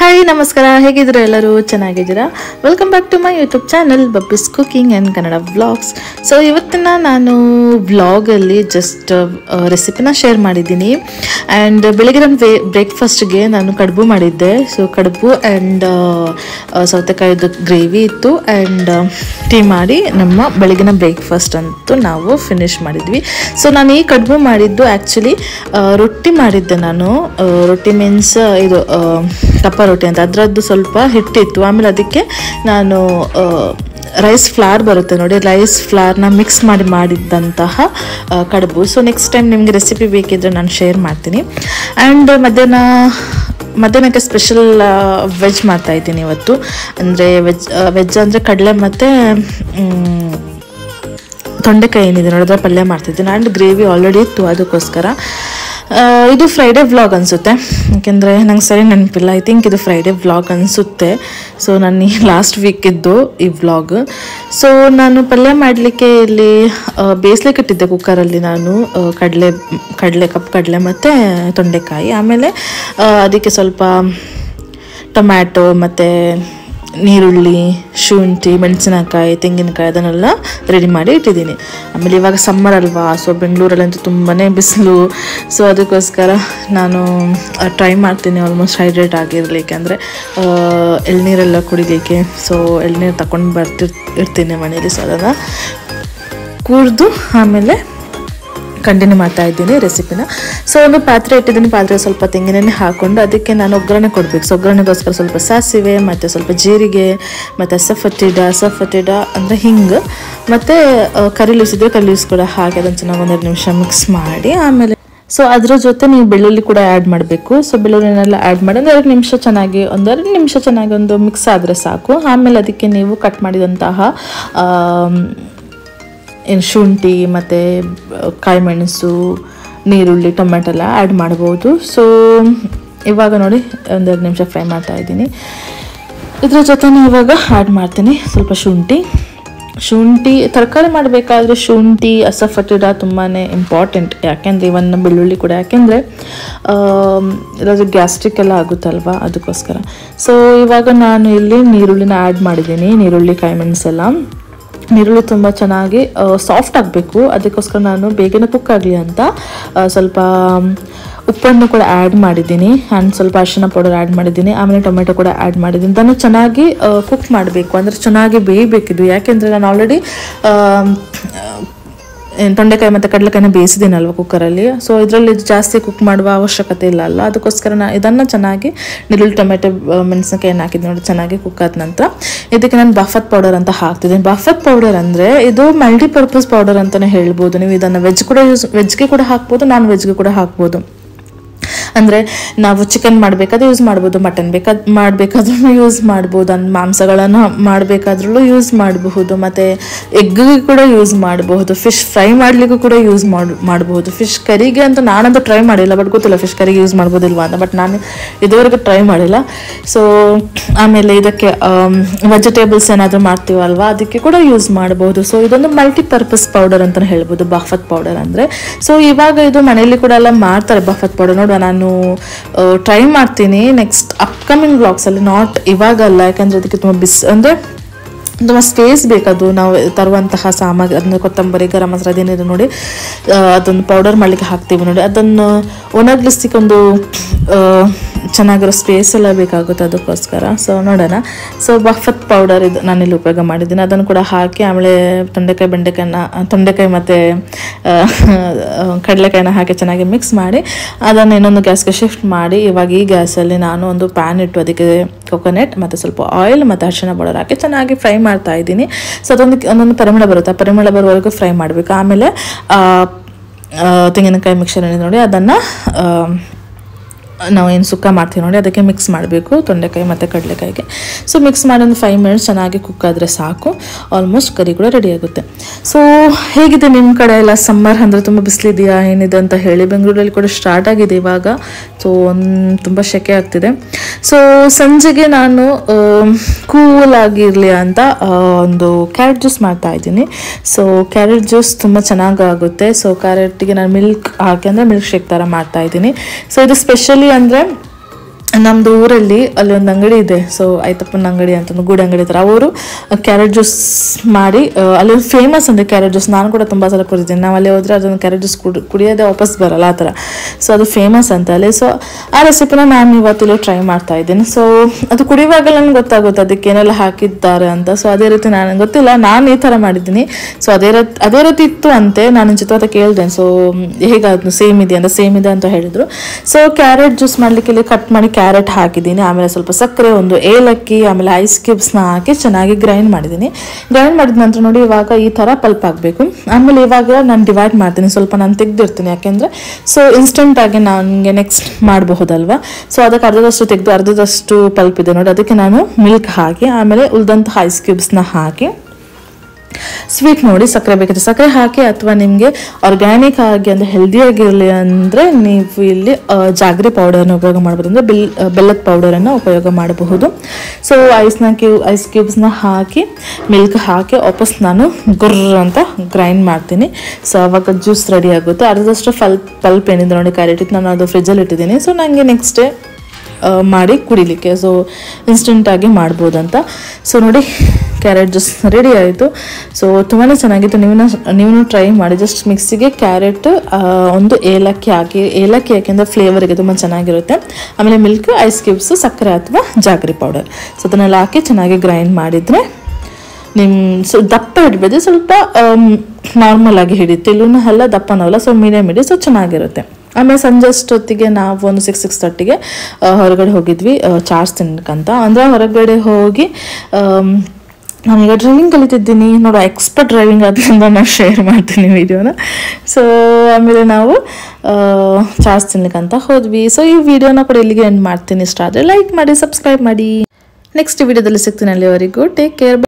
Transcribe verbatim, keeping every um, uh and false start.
Hi ನಮಸ್ಕಾರ, ಹೇಗಿದ್ದೀರಾ? ಎಲ್ಲರೂ ಚೆನ್ನಾಗಿದ್ದೀರಾ? Welcome back to my YouTube channel Babbi's cooking and Kannada vlogs. So ಇವತ್ತಿನ ನಾನು ವ್ಲಾಗಲ್ಲಿ ಜಸ್ಟ್ ರೆಸಿಪಿನ ಶೇರ್ ಮಾಡಿದ್ದೀನಿ. ಆ್ಯಂಡ್ ಬೆಳಗ್ಗೆ ನನ್ನ ಬ್ರೇಕ್ಫಾಸ್ಟ್ಗೆ ನಾನು ಕಡುಬು ಮಾಡಿದ್ದೆ. ಸೊ ಕಡುಬು ಆ್ಯಂಡ್ ಸೌತೆಕಾಯಿದು ಗ್ರೇವಿ ಇತ್ತು ಆ್ಯಂಡ್ ಟೀ ಮಾಡಿ ನಮ್ಮ ಬೆಳಗಿನ ಬ್ರೇಕ್ಫಾಸ್ಟ್ ಅಂತೂ ನಾವು ಫಿನಿಶ್ ಮಾಡಿದ್ವಿ. ಸೊ ನಾನು ಈ ಕಡುಬು ಮಾಡಿದ್ದು ಆ್ಯಕ್ಚುಲಿ ರೊಟ್ಟಿ ಮಾಡಿದ್ದೆ. ನಾನು ರೊಟ್ಟಿ ಮೀನ್ಸ್ ಇದು ಕಪ್ಪ ರೊಟ್ಟಿ ಅಂತ, ಅದರದ್ದು ಸ್ವಲ್ಪ ಹಿಟ್ಟಿತ್ತು. ಆಮೇಲೆ ಅದಕ್ಕೆ ನಾನು ರೈಸ್ ಫ್ಲಾರ್ ಬರುತ್ತೆ ನೋಡಿ, ರೈಸ್ ಫ್ಲಾರ್ನ ಮಿಕ್ಸ್ ಮಾಡಿ ಮಾಡಿದ್ದಂತಹ ಕಡುಬು. ಸೊ ನೆಕ್ಸ್ಟ್ ಟೈಮ್ ನಿಮಗೆ ರೆಸಿಪಿ ಬೇಕಿದ್ರೆ ನಾನು ಶೇರ್ ಮಾಡ್ತೀನಿ. ಆ್ಯಂಡ್ ಮಧ್ಯಾಹ್ನ ಮಧ್ಯಾಹ್ನಕ್ಕೆ ಸ್ಪೆಷಲ್ ವೆಜ್ ಮಾಡ್ತಾಯಿದ್ದೀನಿ ಇವತ್ತು. ಅಂದರೆ ವೆಜ್ ವೆಜ್ ಅಂದರೆ ಕಡಲೆ ಮತ್ತು ತೊಂಡೆಕಾಯಿ ಏನಿದೆ ನೋಡಿದ್ರೆ ಪಲ್ಯ ಮಾಡ್ತಿದ್ದೀನಿ. ಆ್ಯಂಡ್ ಗ್ರೇವಿ ಆಲ್ರೆಡಿ ಇತ್ತು, ಅದಕ್ಕೋಸ್ಕರ ಇದು ಫ್ರೈಡೇ ವ್ಲಾಗ್ ಅನಿಸುತ್ತೆ, ಯಾಕೆಂದರೆ ನಂಗೆ ಸರಿ ನೆನಪಿಲ್ಲ. ಐ ಥಿಂಕ್ ಇದು ಫ್ರೈಡೇ ವ್ಲಾಗ್ ಅನಿಸುತ್ತೆ. ಸೊ ನಾನು ಈ ಲಾಸ್ಟ್ ವೀಕಿದ್ದು ಈ ವ್ಲಾಗ್. ಸೊ ನಾನು ಪಲ್ಯ ಮಾಡಲಿಕ್ಕೆ ಇಲ್ಲಿ ಬೇಯಿಸ್ಲಿಕ್ಕೆ ಇಟ್ಟಿದ್ದೆ ಕುಕ್ಕರಲ್ಲಿ ನಾನು ಕಡಲೆ ಕಡಲೆ ಕಪ್ ಕಡಲೆ ಮತ್ತು ತೊಂಡೆಕಾಯಿ. ಆಮೇಲೆ ಅದಕ್ಕೆ ಸ್ವಲ್ಪ ಟೊಮ್ಯಾಟೊ ಮತ್ತು ನೀರುಳ್ಳಿ, ಶುಂಠಿ, ಮೆಣಸಿನಕಾಯಿ, ತೆಂಗಿನಕಾಯಿ ಅದನ್ನೆಲ್ಲ ರೆಡಿ ಮಾಡಿ ಇಟ್ಟಿದ್ದೀನಿ. ಆಮೇಲೆ ಇವಾಗ ಸಮ್ಮರ್ ಅಲ್ವಾ, ಸೊ ಬೆಂಗಳೂರಲ್ಲಂತೂ ತುಂಬಾ ಬಿಸಿಲು. ಸೊ ಅದಕ್ಕೋಸ್ಕರ ನಾನು ಟ್ರೈ ಮಾಡ್ತೀನಿ ಆಲ್ಮೋಸ್ಟ್ ಹೈಡ್ರೇಟ್ ಆಗಿರಲಿಕ್ಕೆ, ಅಂದರೆ ಎಳ್ನೀರೆಲ್ಲ ಕುಡಿಲಿಕ್ಕೆ. ಸೊ ಎಳ್ನೀರು ತಗೊಂಡು ಬರ್ತಿರ್ ಇರ್ತೀನಿ ಮನೇಲಿ. ಸೊ ಅದನ್ನು ಕುಡಿದು ಆಮೇಲೆ ಕಂಟಿನ್ಯೂ ಮಾಡ್ತಾ ಇದ್ದೀನಿ ರೆಸಿಪಿನ. ಸೊ ಒಂದು ಪಾತ್ರೆ ಇಟ್ಟಿದ್ದೀನಿ. ಪಾತ್ರೆ ಸ್ವಲ್ಪ ತೆಂಗಿನೆಣ್ಣೆ ಹಾಕ್ಕೊಂಡು ಅದಕ್ಕೆ ನಾನು ಒಗ್ಗರಣೆ ಕೊಡಬೇಕು. ಸೊ ಒಗ್ಗರಣೆಗೋಸ್ಕರ ಸ್ವಲ್ಪ ಸಾಸಿವೆ ಮತ್ತು ಸ್ವಲ್ಪ ಜೀರಿಗೆ ಮತ್ತು ಅಸಫಟಿಡ ಅಸಫಟಿಡ ಅಂದರೆ ಹಿಂಗೆ ಮತ್ತು ಕರಿ ಲೀವ್ಸ್ ಇದ್ದರೆ ಕರಿ ಲೀವ್ಸ್ ಕೂಡ ಹಾಕಿ ಅದನ್ನು ಚೆನ್ನಾಗಿ ಒಂದೆರಡು ನಿಮಿಷ ಮಿಕ್ಸ್ ಮಾಡಿ, ಆಮೇಲೆ ಸೊ ಅದರ ಜೊತೆ ನೀವು ಬೆಳ್ಳುಳ್ಳಿ ಕೂಡ ಆ್ಯಡ್ ಮಾಡಬೇಕು. ಸೊ ಬೆಳ್ಳುಳ್ಳಿನೆಲ್ಲ ಆ್ಯಡ್ ಮಾಡಿ ಒಂದು ಎರಡು ನಿಮಿಷ ಚೆನ್ನಾಗಿ ಒಂದೆರಡು ನಿಮಿಷ ಚೆನ್ನಾಗಿ ಒಂದು ಮಿಕ್ಸ್ ಆದರೆ ಸಾಕು. ಆಮೇಲೆ ಅದಕ್ಕೆ ನೀವು ಕಟ್ ಮಾಡಿದಂತಹ ಏನು ಶುಂಠಿ ಮತ್ತು ಕಾಯಿ ಮೆಣಸು, ನೀರುಳ್ಳಿ, ಟೊಮೆಟೊ ಎಲ್ಲ ಆ್ಯಡ್ ಮಾಡ್ಬೋದು. ಸೊ ಇವಾಗ ನೋಡಿ ಒಂದೆರಡು ನಿಮಿಷ ಫ್ರೈ ಮಾಡ್ತಾ ಇದ್ದೀನಿ. ಇದ್ರ ಜೊತೆ ಇವಾಗ ಆ್ಯಡ್ ಮಾಡ್ತೀನಿ ಸ್ವಲ್ಪ ಶುಂಠಿ. ಶುಂಠಿ ತರಕಾರಿ ಮಾಡಬೇಕಾದ್ರೆ ಶುಂಠಿ ಅಸಫಟಿಡ ತುಂಬಾ ಇಂಪಾರ್ಟೆಂಟ್, ಯಾಕೆಂದರೆ ಇವನ್ ಬೆಳ್ಳುಳ್ಳಿ ಕೂಡ, ಯಾಕೆಂದರೆ ಇರೋದು ಗ್ಯಾಸ್ಟ್ರಿಕ್ ಎಲ್ಲ ಆಗುತ್ತಲ್ವ, ಅದಕ್ಕೋಸ್ಕರ. ಸೊ ಇವಾಗ ನಾನು ಇಲ್ಲಿ ನೀರುಳ್ಳಿನ ಆ್ಯಡ್ ಮಾಡಿದ್ದೀನಿ, ನೀರುಳ್ಳಿ ಕಾಯಿ ಮೆಣಸೆಲ್ಲ. ನೀರುಳ್ಳಿ ತುಂಬ ಚೆನ್ನಾಗಿ ಸಾಫ್ಟ್ ಆಗಬೇಕು, ಅದಕ್ಕೋಸ್ಕರ ನಾನು ಬೇಗನೆ ಕುಕ್ ಆಗಲಿ ಅಂತ ಸ್ವಲ್ಪ ಉಪ್ಪನ್ನು ಕೂಡ ಆ್ಯಡ್ ಮಾಡಿದ್ದೀನಿ. ಆ್ಯಂಡ್ ಸ್ವಲ್ಪ ಅರಿಶಿನ ಪೌಡರ್ ಆ್ಯಡ್ ಮಾಡಿದ್ದೀನಿ. ಆಮೇಲೆ ಟೊಮೆಟೊ ಕೂಡ ಆ್ಯಡ್ ಮಾಡಿದ್ದೀನಿ. ಇದನ್ನು ಚೆನ್ನಾಗಿ ಕುಕ್ ಮಾಡಬೇಕು, ಅಂದರೆ ಚೆನ್ನಾಗಿ ಬೇಯಬೇಕಿದು. ಯಾಕೆಂದರೆ ನಾನು ಆಲ್ರೆಡಿ ತೊಂಡೆಕಾಯಿ ಮತ್ತು ಕಡಲೆಕಾಯಿನ ಬೇಯಿಸಿದ್ದೀನಲ್ವ ಕುಕ್ಕರಲ್ಲಿ. ಸೊ ಇದರಲ್ಲಿ ಜಾಸ್ತಿ ಕುಕ್ ಮಾಡುವ ಅವಶ್ಯಕತೆ ಇಲ್ಲ ಅಲ್ಲ, ಅದಕ್ಕೋಸ್ಕರ ನಾನು ಇದನ್ನು ಚೆನ್ನಾಗಿ ನೀರುಳ್ಳಿ, ಟೊಮೆಟೊ, ಮೆಣಸಿನಕಾಯಿನ ಹಾಕಿದ್ದು ನೋಡಿ ಚೆನ್ನಾಗಿ ಕುಕ್ ಆದ ನಂತರ ಇದಕ್ಕೆ ನಾನು ಬಾಫತ್ ಪೌಡರ್ ಅಂತ ಹಾಕ್ತಿದ್ದೀನಿ. ಬಾಫತ್ ಪೌಡರ್ ಅಂದರೆ ಇದು ಮಲ್ಟಿಪರ್ಪಸ್ ಪೌಡರ್ ಅಂತಲೇ ಹೇಳ್ಬೋದು. ನೀವು ಇದನ್ನು ವೆಜ್ ಕೂಡ ಯೂಸ್ ವೆಜ್ಗೆ ಕೂಡ ಹಾಕ್ಬೋದು, ನಾನ್ ವೆಜ್ಗೆ ಕೂಡ ಹಾಕ್ಬೋದು. ಅಂದರೆ ನಾವು ಚಿಕನ್ ಮಾಡಬೇಕಾದ್ರೆ ಯೂಸ್ ಮಾಡ್ಬೋದು, ಮಟನ್ ಬೇಕಾದ ಮಾಡಬೇಕಾದ್ರೂ ಯೂಸ್ ಮಾಡ್ಬೋದು, ಅಂದ್ ಮಾಂಸಗಳನ್ನು ಮಾಡಬೇಕಾದ್ರೂ ಯೂಸ್ ಮಾಡಬಹುದು, ಮತ್ತು ಎಗ್ಗಿಗೆ ಕೂಡ ಯೂಸ್ ಮಾಡಬಹುದು, ಫಿಶ್ ಫ್ರೈ ಮಾಡಲಿಕ್ಕೂ ಕೂಡ ಯೂಸ್ ಮಾಡಿ ಮಾಡಬಹುದು. ಫಿಶ್ ಕರಿಗೆ ಅಂತ ನಾನಂತೂ ಟ್ರೈ ಮಾಡಿಲ್ಲ, ಬಟ್ ಗೊತ್ತಿಲ್ಲ ಫಿಶ್ ಕರಿಗೆ ಯೂಸ್ ಮಾಡ್ಬೋದಿಲ್ವಾ ಅಂತ, ಬಟ್ ನಾನು ಇದುವರೆಗೂ ಟ್ರೈ ಮಾಡಿಲ್ಲ. ಸೊ ಆಮೇಲೆ ಇದಕ್ಕೆ ವೆಜಿಟೇಬಲ್ಸ್ ಏನಾದರೂ ಮಾಡ್ತೀವಲ್ವ, ಅದಕ್ಕೆ ಕೂಡ ಯೂಸ್ ಮಾಡಬಹುದು. ಸೊ ಇದೊಂದು ಮಲ್ಟಿಪರ್ಪಸ್ ಪೌಡರ್ ಅಂತಲೇ ಹೇಳ್ಬೋದು ಬಾಫತ್ ಪೌಡರ್ ಅಂದರೆ. ಸೊ ಇವಾಗ ಇದು ಮನೆಯಲ್ಲಿ ಕೂಡ ಎಲ್ಲ ಮಾಡ್ತಾರೆ ಬಾಫತ್ ಪೌಡರ್. ನೋಡುವ, ನಾನು ಟ್ರೈ ಮಾಡ್ತೀನಿ ನೆಕ್ಸ್ಟ್ ಅಪ್ಕಮಿಂಗ್ ವ್ಲಾಗ್ಸಲ್ಲಿ, ನಾಟ್ ಇವಾಗಲ್ಲ, ಯಾಕಂದರೆ ಅದಕ್ಕೆ ತುಂಬ ಬಿಸ್ ಅಂದರೆ ತುಂಬ ಸ್ಪೇಸ್ ಬೇಕದು. ನಾವು ತರುವಂತಹ ಸಾಮಗ್ರಿ ಅಂದರೆ ಕೊತ್ತಂಬರಿ, ಗರಂ ಮಸಾಲ ಅದೇನಿದೆ ನೋಡಿ, ಅದೊಂದು ಪೌಡರ್ ಮಾಡಲಿಕ್ಕೆ ಹಾಕ್ತೀವಿ ನೋಡಿ, ಅದನ್ನು ಒಣಗಿಸ್ಲಿಕ್ಕೆ ಒಂದು ಚೆನ್ನಾಗಿರೋ ಸ್ಪೇಸ್ ಎಲ್ಲ ಬೇಕಾಗುತ್ತೆ, ಅದಕ್ಕೋಸ್ಕರ. ಸೊ ನೋಡೋಣ. ಸೊ ಬಾಫತ್ ಪೌಡರ್ ಇದು ನಾನಿಲ್ಲಿ ಉಪಯೋಗ ಮಾಡಿದ್ದೀನಿ. ಅದನ್ನು ಕೂಡ ಹಾಕಿ ಆಮೇಲೆ ತೊಂಡೆಕಾಯಿ ಬೆಂಡೆಕಾಯಿನ ತೊಂಡೆಕಾಯಿ ಮತ್ತು ಕಡಲೆಕಾಯಿನ ಹಾಕಿ ಚೆನ್ನಾಗಿ ಮಿಕ್ಸ್ ಮಾಡಿ ಅದನ್ನು ಇನ್ನೊಂದು ಗ್ಯಾಸ್ಗೆ ಶಿಫ್ಟ್ ಮಾಡಿ, ಇವಾಗ ಈ ಗ್ಯಾಸಲ್ಲಿ ನಾನು ಒಂದು ಪ್ಯಾನ್ ಇಟ್ಟು ಅದಕ್ಕೆ ಕೊಕೊನೆಟ್ ಮತ್ತು ಸ್ವಲ್ಪ ಆಯಿಲ್ ಮತ್ತು ಅರಿಶಿನ ಪೌಡರ್ ಹಾಕಿ ಚೆನ್ನಾಗಿ ಫ್ರೈ ಮಾಡ್ತಾ ಇದ್ದೀನಿ. ಸೊ ಅದೊಂದು ಒಂದೊಂದು ಪರಿಮಳ ಬರುತ್ತೆ, ಆ ಪರಿಮಳ ಬರುವವರೆಗೂ ಫ್ರೈ ಮಾಡಬೇಕು. ಆಮೇಲೆ ತೆಂಗಿನಕಾಯಿ ಮಿಕ್ಸರ್ ಏನಿದೆ ನೋಡಿ, ಅದನ್ನು ನಾವು ಏನು ಸುಕ್ಕ ಮಾಡ್ತೀವಿ ನೋಡಿ ಅದಕ್ಕೆ ಮಿಕ್ಸ್ ಮಾಡಬೇಕು, ತೊಂಡೆಕಾಯಿ ಮತ್ತು ಕಡಲೆಕಾಯಿಗೆ. ಸೊ ಮಿಕ್ಸ್ ಮಾಡಿ ಒಂದು ಫೈವ್ ಮಿನಿಟ್ಸ್ ಚೆನ್ನಾಗಿ ಕುಕ್ ಆದರೆ ಸಾಕು, ಆಲ್ಮೋಸ್ಟ್ ಕರಿ ಕೂಡ ರೆಡಿ ಆಗುತ್ತೆ. ಸೊ ಹೇಗಿದೆ ನಿಮ್ಮ ಕಡೆ ಎಲ್ಲ? ಸಮ್ಮರ್ ಅಂದರೆ ತುಂಬ ಬಿಸಿಲಿದೆಯಾ ಏನಿದೆ ಅಂತ ಹೇಳಿ. ಬೆಂಗಳೂರಲ್ಲಿ ಕೂಡ ಸ್ಟಾರ್ಟ್ ಆಗಿದೆ ಇವಾಗ. ಸೊ ಒಂದು ತುಂಬ ಸೆಕೆ ಆಗ್ತಿದೆ. ಸೊ ಸಂಜೆಗೆ ನಾನು ಕೂಲ್ ಆಗಿರಲಿ ಅಂತ ಒಂದು ಕ್ಯಾರೆಟ್ ಜ್ಯೂಸ್ ಮಾಡ್ತಾ ಇದ್ದೀನಿ. ಸೊ ಕ್ಯಾರೆಟ್ ಜ್ಯೂಸ್ ತುಂಬ ಚೆನ್ನಾಗಾಗುತ್ತೆ. ಸೊ ಕ್ಯಾರೆಟ್ಗೆ ನಾನು ಮಿಲ್ಕ್ ಹಾಕಿ ಅಂದರೆ ಮಿಲ್ಕ್ ಶೇಕ್ ಥರ ಮಾಡ್ತಾ ಇದ್ದೀನಿ. ಸೊ ಇದು ಸ್ಪೆಷಲಿ ಅಂದರೆ ನಮ್ಮದು ಊರಲ್ಲಿ ಅಲ್ಲಿ ಒಂದು ಅಂಗಡಿ ಇದೆ, ಸೊ ಆಯ್ತಪ್ಪನ ಅಂಗಡಿ ಅಂತ ಗೂಡು ಅಂಗಡಿ ಥರ. ಅವರು ಕ್ಯಾರೆಟ್ ಜ್ಯೂಸ್ ಮಾಡಿ ಅಲ್ಲಿ ಫೇಮಸ್ ಅಂದರೆ ಕ್ಯಾರೆಟ್ ಜ್ಯೂಸ್. ನಾನು ಕೂಡ ತುಂಬ ಸಲ ಕುಡಿದ್ದೀನಿ. ನಾವು ಅಲ್ಲಿ ಹೋದರೆ ಅದನ್ನು ಕ್ಯಾರೆಟ್ ಜ್ಯೂಸ್ ಕುಡಿ ಕುಡಿಯೋದೇ ವಾಪಸ್ ಬರಲ್ಲ ಆ ಥರ. ಸೊ ಅದು ಫೇಮಸ್ ಅಂತ ಅಲ್ಲಿ. ಸೊ ಆ ರೆಸಿಪಿನ ನಾನು ಇವತ್ತಿಲ್ಲಿ ಟ್ರೈ ಮಾಡ್ತಾ ಇದ್ದೀನಿ. ಸೊ ಅದು ಕುಡಿಯುವಾಗ ನನಗೆ ಗೊತ್ತಾಗುತ್ತೆ ಅದಕ್ಕೆ ಏನೆಲ್ಲ ಹಾಕಿದ್ದಾರೆ ಅಂತ. ಸೊ ಅದೇ ರೀತಿ ನನಗೆ ಗೊತ್ತಿಲ್ಲ, ನಾನು ಈ ಥರ ಮಾಡಿದ್ದೀನಿ. ಸೊ ಅದೇ ರೀತಿ ಅದೇ ರೀತಿ ಇತ್ತು ಅಂತೆ. ನಾನು ಚಿತ್ರ ಕೇಳಿದೆ, ಸೊ ಹೇಗಾದ್ರು ಸೇಮ್ ಇದೆ ಅಂತ. ಸೇಮ್ ಇದೆ ಅಂತ ಹೇಳಿದರು. ಸೊ ಕ್ಯಾರೆಟ್ ಜ್ಯೂಸ್ ಮಾಡಲಿಕ್ಕೆ ಇಲ್ಲಿ ಕಟ್ ಮಾಡಿ ಕ್ಯಾರೆಟ್ ಹಾಕಿದ್ದೀನಿ, ಆಮೇಲೆ ಸ್ವಲ್ಪ ಸಕ್ಕರೆ, ಒಂದು ಏಲಕ್ಕಿ, ಆಮೇಲೆ ಐಸ್ ಕ್ಯೂಬ್ಸ್ನ ಹಾಕಿ ಚೆನ್ನಾಗಿ ಗ್ರೈಂಡ್ ಮಾಡಿದ್ದೀನಿ. ಗ್ರೈಂಡ್ ಮಾಡಿದ ನಂತರ ನೋಡಿ ಇವಾಗ ಈ ಥರ ಪಲ್ಪ್ ಆಗಬೇಕು. ಆಮೇಲೆ ಇವಾಗ ನಾನು ಡಿವೈಡ್ ಮಾಡ್ತೀನಿ, ಸ್ವಲ್ಪ ನಾನು ತೆಗೆದಿರ್ತೀನಿ. ಯಾಕೆಂದರೆ ಸೊ ಇನ್ಸ್ಟೆಂಟಾಗಿ ನನಗೆ ನೆಕ್ಸ್ಟ್ ಮಾಡಬಹುದಲ್ವಾ. ಸೊ ಅದಕ್ಕೆ ಅರ್ಧದಷ್ಟು ತೆಗೆದು ಅರ್ಧದಷ್ಟು ಪಲ್ಪ್ ಇದೆ ನೋಡಿ, ಅದಕ್ಕೆ ನಾನು ಮಿಲ್ಕ್ ಹಾಕಿ ಆಮೇಲೆ ಉಳಿದಂತಹ ಐಸ್ ಕ್ಯೂಬ್ಸ್ನ ಹಾಕಿ ಸ್ವೀಟ್ ನೋಡಿ ಸಕ್ಕರೆ ಬೇಕಿತ್ತು ಸಕ್ಕರೆ ಹಾಕಿ, ಅಥವಾ ನಿಮಗೆ ಆರ್ಗ್ಯಾನಿಕ್ ಆಗಿ ಅಂದರೆ ಹೆಲ್ದಿಯಾಗಿರಲಿ ಅಂದರೆ ನೀವು ಇಲ್ಲಿ ಜಾಗ್ರಿ ಪೌಡರ್ನ ಉಪಯೋಗ ಮಾಡ್ಬೋದು, ಅಂದರೆ ಬೆಲ್ ಬೆಲ್ಲದ ಪೌಡರನ್ನು ಉಪಯೋಗ ಮಾಡಬಹುದು. ಸೊ ಐಸ್ನ ಕ್ಯೂ ಐಸ್ ಕ್ಯೂಬ್ಸ್ನ ಹಾಕಿ ಮಿಲ್ಕ್ ಹಾಕಿ ವಾಪಸ್ ನಾನು ಗುರ್ರ ಅಂತ ಗ್ರೈಂಡ್ ಮಾಡ್ತೀನಿ. ಸೊ ಆವಾಗ ಜ್ಯೂಸ್ ರೆಡಿ ಆಗುತ್ತೆ. ಅರ್ಧದಷ್ಟು ಪಲ್ಪ್ ಪಲ್ಪ್ ಏನಿದೆ ನೋಡಿ ಕ್ಯಾರೆಟ್ ಇತ್ತು, ನಾನು ಅದು ಫ್ರಿಜ್ಜಲ್ಲಿ ಇಟ್ಟಿದ್ದೀನಿ. ಸೊ ನನಗೆ ನೆಕ್ಸ್ಟ್ ಡೇ ಮಾಡಿ ಕುಡಿಲಿಕ್ಕೆ ಸೊ ಇನ್ಸ್ಟೆಂಟಾಗಿ ಮಾಡ್ಬೋದಂತ. ಸೊ ನೋಡಿ ಕ್ಯಾರೆಟ್ ಜ್ಯೂಸ್ ರೆಡಿ ಆಯಿತು. ಸೊ ತುಂಬಾ ಚೆನ್ನಾಗಿತ್ತು. ನೀವು ನೀವು ಟ್ರೈ ಮಾಡಿ. ಜಸ್ಟ್ ಮಿಕ್ಸಿಗೆ ಕ್ಯಾರೆಟ್, ಒಂದು ಏಲಕ್ಕಿ ಹಾಕಿ, ಏಲಕ್ಕಿ ಯಾಕೆಂದರೆ ಫ್ಲೇವರಿಗೆ ತುಂಬ ಚೆನ್ನಾಗಿರುತ್ತೆ. ಆಮೇಲೆ ಮಿಲ್ಕ್, ಐಸ್ ಕ್ಯೂಬ್ಸು, ಸಕ್ಕರೆ ಅಥವಾ ಜಾಗ್ರಿ ಪೌಡರ್, ಸೊ ಅದನ್ನೆಲ್ಲ ಹಾಕಿ ಚೆನ್ನಾಗಿ ಗ್ರೈಂಡ್ ಮಾಡಿದರೆ ನಿಮ್ಮ ಸೊ ದಪ್ಪ ಹಿಡಿಬೋದು. ಸ್ವಲ್ಪ ನಾರ್ಮಲ್ ಆಗಿ ಹಿಡಿಯುತ್ತೆ, ಇಲ್ಲೂ ಎಲ್ಲ ದಪ್ಪನವಲ್ಲ, ಸೊ ಮೀಡಿಯಮ್ ಹಿಡಿ, ಸೊ ಚೆನ್ನಾಗಿರುತ್ತೆ. ಆಮೇಲೆ ಸಂಜೆ ಅಷ್ಟೊತ್ತಿಗೆ ನಾವು ಒಂದು ಸಿಕ್ಸ್ ಸಿಕ್ಸ್ ತರ್ಟಿಗೆ ಹೊರಗಡೆ ಹೋಗಿದ್ವಿ ಚಾಟ್ಸ್ ತಿನ್ನಕ್ಕಂತ. ಅಂದರೆ ಹೊರಗಡೆ ಹೋಗಿ ನಾನೀಗ ಡ್ರೈವಿಂಗ್ ಕಲಿತಿದ್ದೀನಿ ನೋಡು, ಎಕ್ಸ್ಪರ್ಟ್ ಡ್ರೈವಿಂಗ್ ಅದರಿಂದ ನಾನು ಶೇರ್ ಮಾಡ್ತೀನಿ ವಿಡಿಯೋನ. ಸೊ ಆಮೇಲೆ ನಾವು ಚಾಟ್ಸ್ ತಿನ್ನಕ್ಕಂತ ಹೋದ್ವಿ. ಸೊ ಈ ವಿಡಿಯೋನ ಕೂಡ ಇಲ್ಲಿಗೆ ಎಂಡ್ ಮಾಡ್ತೀನಿ. ಇಷ್ಟ ಆದರೆ ಲೈಕ್ ಮಾಡಿ, ಸಬ್ಸ್ಕ್ರೈಬ್ ಮಾಡಿ. ನೆಕ್ಸ್ಟ್ ವಿಡಿಯೋದಲ್ಲಿ ಸಿಗ್ತೀನಿ. ಅಲ್ಲಿವರೆಗೂ ಟೇಕ್ ಕೇರ್.